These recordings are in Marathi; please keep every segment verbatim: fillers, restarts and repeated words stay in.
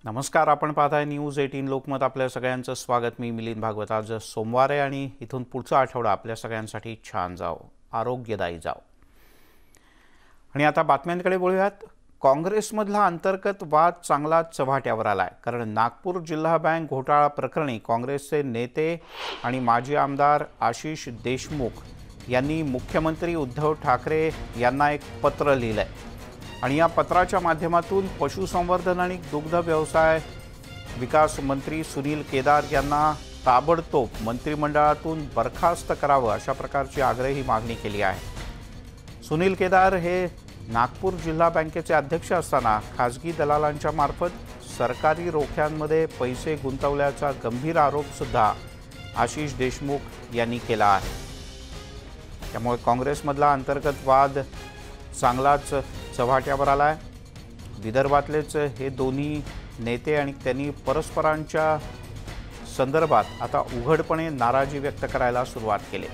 नमस्कार, आपण पाहताय न्यूज अठरा लोकमत. आपल्या सगळ्यांचं स्वागत. मी मिलिंद भागवत. आज सोमवार आहे आणि इथून पुढचा आठवडा आपल्या सगळ्यांसाठी छान जाओ, आरोग्यदायी जाओ. आणि आता बातम्यांकडे वळूयात. काँग्रेसमधला अंतर्गत वाद चांगला चव्हाट्यावर आलाय, कारण नागपूर जिल्हा बँक घोटाळा प्रकरणी काँग्रेसचे नेते आणि माजी आमदार आशिष देशमुख यांनी मुख्यमंत्री उद्धव ठाकरे यांना एक पत्र लिहिलंय आणि या पत्राच्या माध्यमातून पशुसंवर्धन आणि दुग्ध व्यवसाय विकास मंत्री सुनील केदार यांना ताबडतोब मंत्रिमंडळातून बरखास्त करावं अशा प्रकारची आग्रही मागणी केली आहे. सुनील केदार हे नागपूर जिल्हा बँकेचे अध्यक्ष असताना खाजगी दलालांच्या मार्फत सरकारी रोख्यांमध्ये पैसे गुंतवल्याचा गंभीर आरोपसुद्धा आशिष देशमुख यांनी केला आहे. त्यामुळे काँग्रेसमधला अंतर्गत वाद चांगलाच चव्हाट्यावर आलाय. विदर्भातलेच हे दोन्ही नेते आणि त्यांनी परस्परांच्या संदर्भात आता उघडपणे नाराजी व्यक्त करायला सुरुवात केली.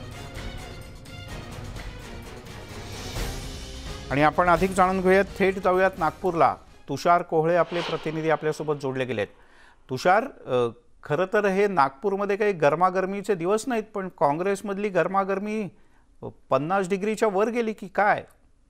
आणि आपण अधिक जाणून घेऊयात. थेट जाऊयात नागपूरला. तुषार कोहळे आपले प्रतिनिधी आपल्यासोबत जोडले गेलेत. तुषार, खरं तर हे नागपूरमध्ये काही गरमागरमीचे दिवस नाहीत, पण काँग्रेसमधली गरमागरमी पन्नास डिग्रीच्या वर गेली की काय?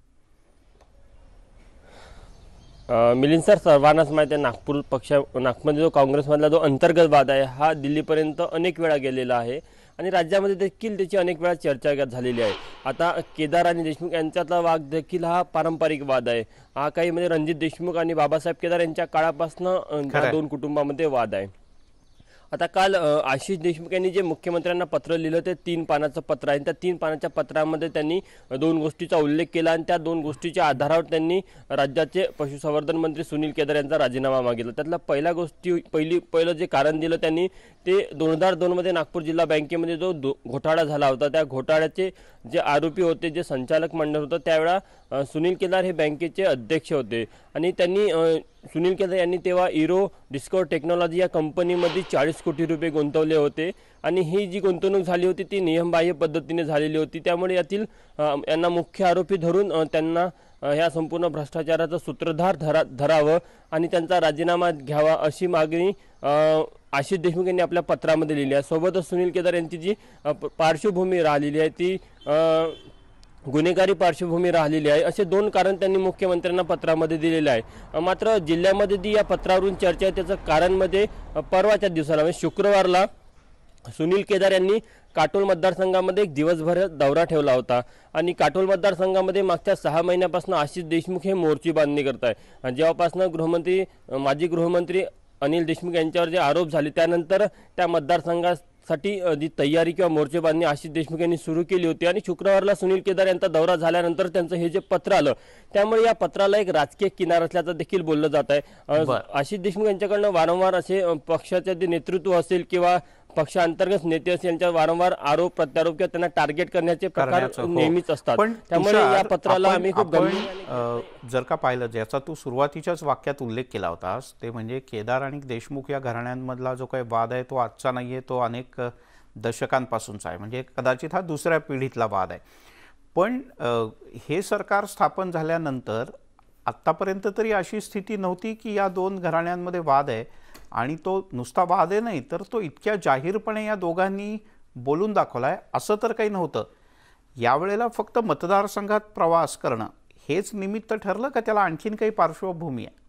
मिलिंद सर, सर्वांनाच माहिती आहे नागपूर पक्ष नागपूरमध्ये जो काँग्रेसमधला जो अंतर्गत वाद आहे हा दिल्लीपर्यंत अनेक वेळा गेलेला आहे आणि राज्यामध्ये देखील त्याची अनेक वेळा चर्चा झालेली आहे. आता केदार आणि देशमुख यांच्यातला वाद देखील हा पारंपरिक वाद आहे. हा काही म्हणजे रणजित देशमुख आणि बाबासाहेब केदार यांच्या काळापासून या दोन कुटुंबामध्ये वाद आहे. आता काल आशिष देशमुख यांनी जे मुख्यमंत्र्यांना पत्र लिहिलं ते तीन पानाचं पत्र आहे. त्या तीन पानाच्या पत्रामध्ये त्यांनी दोन गोष्टीचा उल्लेख केला आणि त्या दोन गोष्टीच्या आधारावर त्यांनी राज्याचे पशुसंवर्धन मंत्री सुनील केदार यांचा राजीनामा मागितला. त्यातला पहिला गोष्टी पहिली पहिलं जे कारण दिलं त्यांनी ते दोन हजार दोनमध्ये नागपूर जिल्हा बँकेमध्ये जो घोटाळा झाला होता त्या घोटाळ्याचे जे आरोपी होते, जे संचालक मंडळ होतं, त्यावेळा सुनील केदार हे बँकेचे अध्यक्ष होते आणि त्यांनी सुनील केदार यांनी तेव्हा इरो डिस्कवर टेक्नॉलॉजी या कंपनीमध्ये चाळीस कोटी रुपये गुंतवले होते आणि ही जी गुंतवणूक झाली होती ती नियमबाह्य पद्धतीने झालेली होती. त्यामुळे यातील यांना मुख्य आरोपी धरून त्यांना ह्या संपूर्ण भ्रष्टाचाराचं सूत्रधार धरा धरावं आणि त्यांचा राजीनामा घ्यावा अशी मागणी आशिष देशमुख यांनी आपल्या पत्रामध्ये लिहिली आहे. सोबतच सुनील केदार यांची जी पार्श्वभूमी राहिलेली आहे ती गुन्हेगारी पार्श्वभूमी राहिलेली आहे असे दोन कारण त्यांनी मुख्यमंत्र्यांना पत्रामध्ये दिलेले आहे. मात्र जिल्ह्यामध्ये जी या पत्रावरून चर्चा आहे त्याचं कारण मध्ये परवाच्या दिवसाला म्हणजे शुक्रवारला सुनील केदार यांनी काटोल मतदारसंघामध्ये एक दिवसभर दौरा ठेवला होता आणि काटोल मतदारसंघामध्ये मागच्या सहा महिन्यापासून आशिष देशमुख हे मोर्ची बांधणी करत आहे. जेव्हापासून गृहमंत्री माजी गृहमंत्री अनिल देशमुख यांच्यावर जे आरोप झाले त्यानंतर त्या मतदारसंघासाठी जी तयारी किंवा मोर्चेबांधणी आशिष देशमुख यांनी सुरू केली होती आणि शुक्रवारला सुनील केदार यांचा दौरा झाल्यानंतर त्यांचं हे जे पत्र आलं त्यामुळे या पत्राला एक राजकीय किनार असल्याचं देखील बोललं जात आहे. आशिष देशमुख यांच्याकडनं वारंवार असे पक्षाचे जे नेतृत्व असेल किंवा पक्षांतर्गत नेते असेल यांच्या वारंवार आरोप प्रत्यारोप किंवा त्यांना टार्गेट करण्याचे प्रकार नेहमीच असतात. त्यामुळे या पत्राला आम्ही खूप गंभीर जर का पाहिलं, ज्याचा तू सुरुवातीच्याच वाक्यात उल्लेख केला होतास, ते म्हणजे केदार आणि देशमुख या घराण्यांमधला जो काही वाद आहे तो आजचा नाहीये, तो अनेक दशकांपासूनचा आहे. म्हणजे कदाचित हा दुसऱ्या पिढीतला वाद आहे. पण हे सरकार स्थापन झाल्यानंतर आत्तापर्यंत तरी अशी स्थिती नव्हती की या दोन घराण्यांमध्ये वाद आहे आणि तो नुसता वाद आहे नाही तर तो इतक्या जाहीरपणे या दोघांनी बोलून दाखवलाय असं तर काही नव्हतं. यावेळेला फक्त मतदारसंघात प्रवास करणं हेच निमित्त ठरलं का त्याला आणखीन काही पार्श्वभूमी आहे?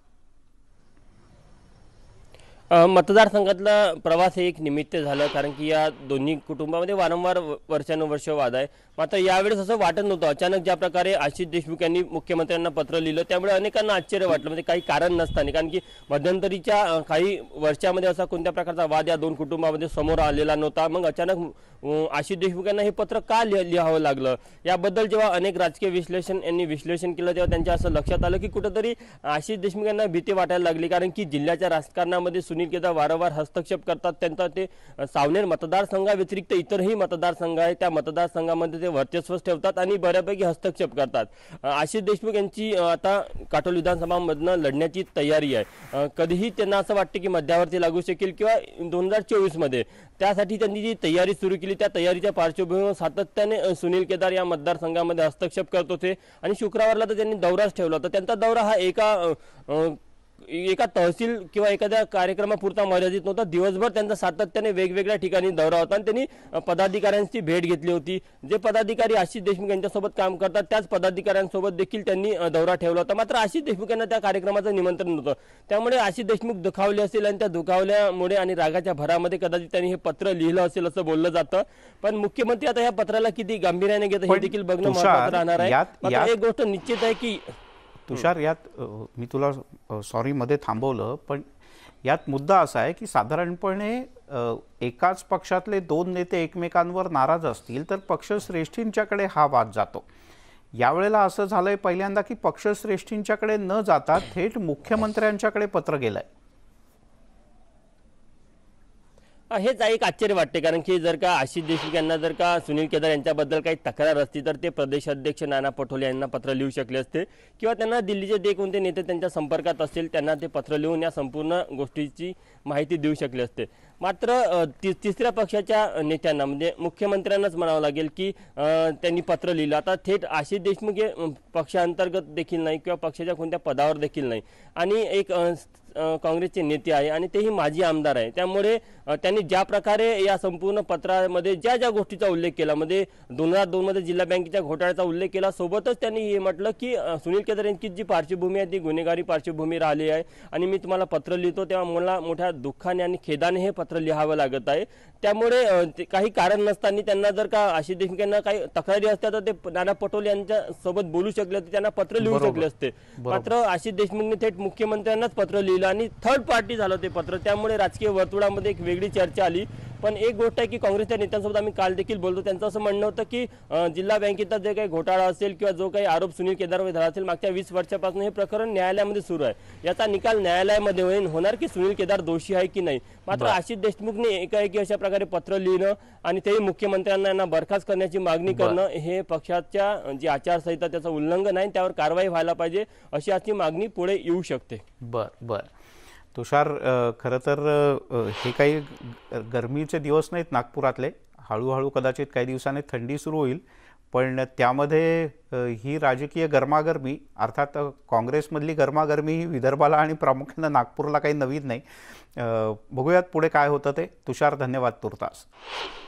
मतदारसंघातला प्रवास हे एक निमित्त झालं, कारण की या दोन्ही कुटुंबामध्ये वारंवार वर्षानुवर्ष वाद आहे. मात्र यावेळेस असं वाटत नव्हतं. अचानक ज्या प्रकारे आशिष देशमुख यांनी मुख्यमंत्र्यांना पत्र लिहिलं त्यामुळे अनेकांना आश्चर्य वाटलं, म्हणजे काही कारण नसताना, कारण की मध्यंतरीच्या काही वर्षामध्ये असा कोणत्या प्रकारचा वाद या दोन कुटुंबामध्ये समोर आलेला नव्हता. मग अचानक आशिष देशमुख यांना हे पत्र का लिहावं लागलं याबद्दल जेव्हा अनेक राजकीय विश्लेषण यांनी विश्लेषण केलं तेव्हा त्यांच्या असं लक्षात आलं की कुठेतरी आशिष देशमुख यांना भीती वाटायला लागली, कारण की जिल्ह्याच्या राजकारणामध्ये सुनील केदार वारंवार हस्तक्षेप करतात. त्यांचा ते सावनेर मतदारसंघाव्यतिरिक्त इतरही मतदारसंघ आहे त्या मतदारसंघामध्ये ते वर्चस्व ठेवतात आणि बऱ्यापैकी हस्तक्षेप करतात. आशिष देशमुख यांची आता काटोल विधानसभामधनं लढण्याची तयारी आहे. कधीही त्यांना असं वाटतं की मध्यावरती लागू शकेल किंवा दोन हजार चोवीस मध्ये त्यासाठी त्यांनी जी तयारी सुरू केली त्या तयारीच्या पार्श्वभूमीवर सातत्याने सुनील केदार या मतदारसंघामध्ये हस्तक्षेप करत होते आणि शुक्रवारला तर त्यांनी दौराच ठेवला होता. त्यांचा दौरा हा एका एका तहसील किंवा एखाद्या कार्यक्रमापुरता मर्यादित नव्हता. दिवसभर त्यांचा सातत्याने वेगवेगळ्या ठिकाणी दौरा होता आणि त्यांनी पदाधिकाऱ्यांची भेट घेतली होती. जे पदाधिकारी आशिष देशमुख यांच्यासोबत काम करतात त्याच पदाधिकाऱ्यांसोबत देखील त्यांनी दौरा ठेवला होता. मात्र आशिष देशमुख यांना त्या कार्यक्रमाचं निमंत्रण नव्हतं. त्यामुळे आशिष देशमुख दुखावले असेल आणि त्या दुखावल्यामुळे आणि रागाच्या भरामध्ये कदाचित त्यांनी हे पत्र लिहिलं असेल असं बोललं जातं. पण मुख्यमंत्री आता या पत्राला किती गांभीर्याने घेतात हे देखील बघणं महत्त्वाचं राहणार आहे. मात्र एक गोष्ट निश्चित आहे की तुषार, यात मी तुला सॉरी मध्ये थांबवलं, पण यात मुद्दा असा आहे की साधारणपणे एकाच पक्षातले दोन नेते एकमेकांवर नाराज असतील तर पक्षश्रेष्ठींच्याकडे हा वाद जातो. यावेळेला असं झालंय पहिल्यांदा की पक्षश्रेष्ठींच्याकडे न जाता थेट मुख्यमंत्र्यांच्याकडे पत्र गेलंय. हेच एक आश्चर्य वाटते, कारण की जर का आशिष देशमुख यांना जर का सुनील केदार यांच्याबद्दल काही तक्रार असती तर ते प्रदेशाध्यक्ष नाना पटोले यांना पत्र लिहू शकले असते किंवा त्यांना दिल्लीचे जे कोणते नेते त्यांच्या संपर्कात असतील त्यांना ते पत्र लिहून या संपूर्ण गोष्टीची माहिती देऊ शकले असते. मात्र ति तिसऱ्या पक्षाच्या नेत्यांना म्हणजे मुख्यमंत्र्यांनाच म्हणावं लागेल की त्यांनी पत्र लिहिलं. आता थेट आशिष देशमुख हे पक्षांतर्गत देखील नाही किंवा पक्षाच्या कोणत्या पदावर देखील नाही आणि एक काँग्रेसचे नेते आहे आणि तेही माजी आमदार आहे. त्यामुळे त्यांनी ज्या प्रकारे या संपूर्ण पत्रामध्ये ज्या ज्या गोष्टीचा उल्लेख केला, मध्ये दोन हजार दोन मध्ये जिल्हा बँकेच्या घोटाळ्याचा उल्लेख केला, सोबतच त्यांनी हे म्हटलं की सुनील केदार यांची जी पार्श्वभूमी आहे ती गुन्हेगारी पार्श्वभूमी राहिली आहे आणि मी तुम्हाला पत्र लिहितो तेव्हा मला मोठ्या दुःखाने आणि खेदाने हे पत्र लिहावं लागत आहे. त्यामुळे काही कारण नसताना त्यांना जर का आशिष देशमुख यांना काही तक्रारी असत्या तर ते नाना पटोले यांच्या सोबत बोलू शकले असते, त्यांना पत्र लिहू शकले असते. मात्र आशिष देशमुखने थेट मुख्यमंत्र्यांनाच पत्र लिहिलं आणि थर्ड पार्टी झालं ते पत्र. त्यामुळे राजकीय वर्तुळामध्ये एक वेगळी चर्चा आली. पण एक गोष्ट आहे की काँग्रेसच्या नेत्यांसोबत आम्ही काल देखील बोलतो, त्यांचं असं म्हणणं होतं की जिल्हा बँकेचा जे काही घोटाळा असेल किंवा जो काही आरोप सुनील केदारवर झाला असेल मागच्या वीस वर्षापासून हे प्रकरण न्यायालयामध्ये सुरू आहे. याचा निकाल न्यायालयामध्ये होईल होणार की सुनील केदार दोषी आहे की नाही. मात्र आशिष देशमुखने एकाएकी अशा प्रकारे पत्र लिहिणं आणि तेही मुख्यमंत्र्यांना यांना बरखास्त करण्याची मागणी करणं हे पक्षाच्या जी आचारसंहिता त्याचं उल्लंघन आहे, त्यावर कारवाई व्हायला पाहिजे अशी आजची मागणी पुढे येऊ शकते. बर बर तुषार, खरं तर हे काही गरमीचे दिवस नाहीत नागपुरातले. हळूहळू कदाचित काही दिवसांनी थंडी सुरू होईल, पण त्यामध्ये ही राजकीय गरमागरमी अर्थात काँग्रेसमधली गरमागरमी ही विदर्भाला आणि प्रामुख्याने नागपूरला काही नवीन नाही. बघूयात पुढे काय होतं ते. तुषार, धन्यवाद तुर्तास.